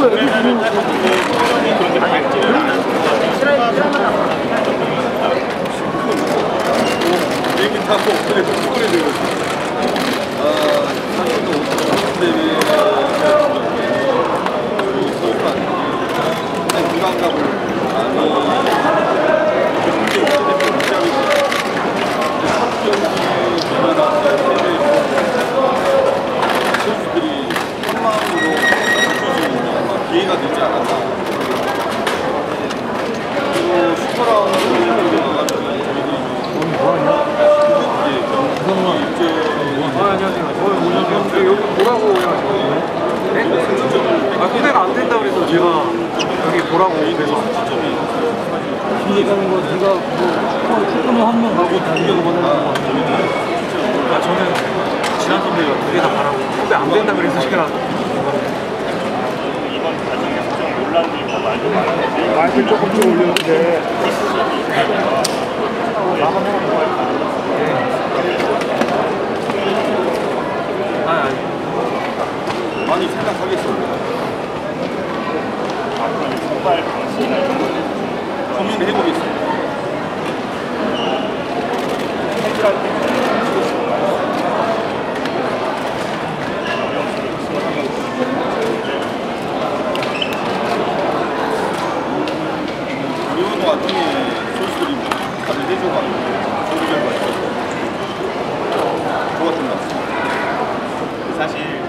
비행기 타고 그래 축구를 되고 사실은 대회에 부담감을 선수들이 한 마음으로 기회가 되지 않았나. 그리고 슈퍼라운드를 들어가가지고 안녕하세요. 여기 보라고 그냥. 네? 후대가 안 된다 그래서 제가 여기 보라고 그래서. 뒤에 가는 거 네가 뭐 출근을 한 명 가고 다니는 거보다 저는 지난 선배가 두 개 다 가라고 후대 안 된다 그래서 제가. 이번 과정에 좀 논란이 있고 말도 많았는데 마이크 조금씩 올렸는데 많이 생각하겠습니다. 앞으로는 선발 방식이나 이런 거는 고민을 해보겠습니다. 해결할 때 이런 와중에 선수들이 다들 해줘가지고 좋은 결과 좋았던 것 같습니다. 사실